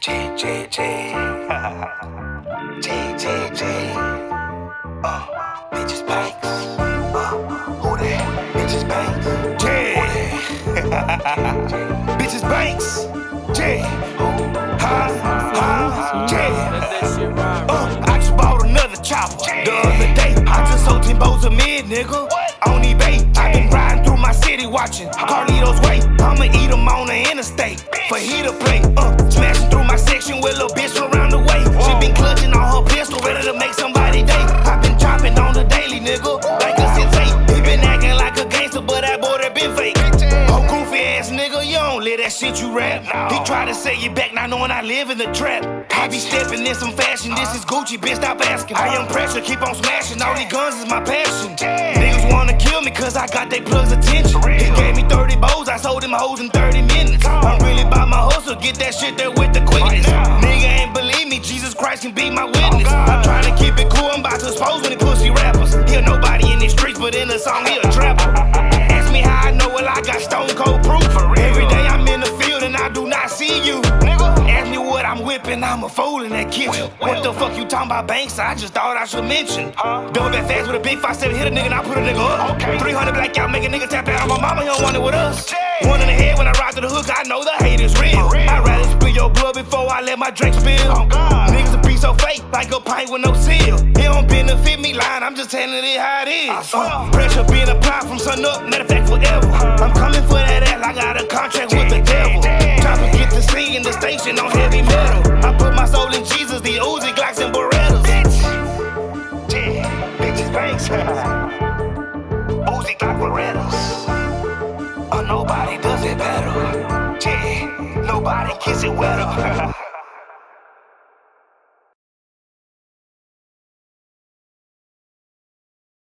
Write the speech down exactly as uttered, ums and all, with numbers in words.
J, J, J. J, J, J. Uh, bitches Banks. Uh, who that? Bitches Banks. J. Bitches Banks. J. Huh? Huh? J. Uh, I just bought another chopper the other day. I just sold ten bows of mid, nigga. On eBay. I been riding through my city watching Carlito's way. I'ma eat them on the interstate for he to play. Uh, smashing through my section with little bitch from around the way. She been clutching on her pistol, ready to make somebody day. I been chopping on the daily, nigga, like a sensei. He been acting like a gangster, but that boy that been fake. Oh, goofy ass nigga, you don't let that shit you rap. He try to say you back, not knowing I live in the trap. I be stepping in some fashion, this is Gucci, bitch, stop asking. I am pressure, keep on smashing, all these guns is my passion. Niggas wanna kill me cause I got they plugs attention. He gave me thirty bows, I sold them hoes in thirty minutes. I'm really about my hustle, get that shit there with the quickness. Nigga ain't believe me, Jesus Christ can be my witness. I'm trying to keep it cool, I'm about to expose when they pussy rappers. He a nobody in the streets, but in the song he a trapper. Ask me how I know, well I got stone cold proof. Every day I'm in the field and I do not see you. Ask me what I'm whipping, I'm a fool in that kitchen. What the fuck you talking about, Banks? I just thought I should mention. Double back fast with a big five seven, hit a nigga and I put a nigga up. three hundred blackout, make a nigga tap out on my mama, he don't want it with us. One in the head when I ride to the hook, I know the hate is real. I'd rather spill your blood before I let my drink spill. Niggas will be so fake, like a pint with no seal. It don't benefit me lying, I'm just telling it how it is. Uh, pressure being applied from sun up, matter of fact forever. I'm coming for that ass, I got a contract with the devil. Trying to get to see in the station on heavy metal. I put my soul in Jesus, the Uzi, Glocks, and Berettas. Bitch, yeah, bitches Banks. Uzi, Glock, Berettas. Oh, nobody does it better. Yeah, nobody gets it wetter.